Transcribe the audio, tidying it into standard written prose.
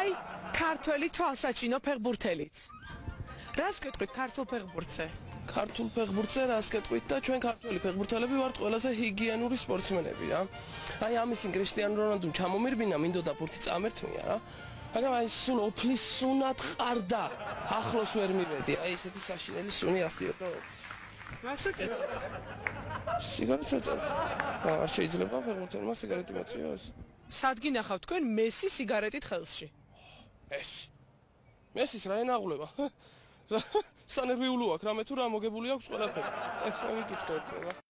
აი, ქართველი თვალსაჩინო ფეხბურთელიც. რას გეტყვით ქართულ ფეხბურთზე? ქართულ ფეხბურთზე რას გეტყვით და ჩვენ ქართველი ფეხბურთელები ვართ ყველაზე ჰიგიენური სპორტსმენები რა. აი ამის კრისტიანო რონალდუმ ჩამომირბინა მინდოდა ბურთი წამერთმია რა. მაგრამ აი სულ ოფლის სუნად ყარდა. ახლოს ვერ მივედი. აი ესეთი საშინელი სუნი ასდიოდა ოფლის. რას აკეთებთ? სიგარეტს ეწერა. არ შეიძლება ფეხბურთელმა სიგარეტი მოწიოს. სად გინახავთ თქვენ მესი სიგარეტით ხელში? მესის რა ენაღვლება? სანერვიულო აქვს, რამე თუ რა მოგებული აქვს ყველაფერი. ეხლა ვიკითხე ერთმა.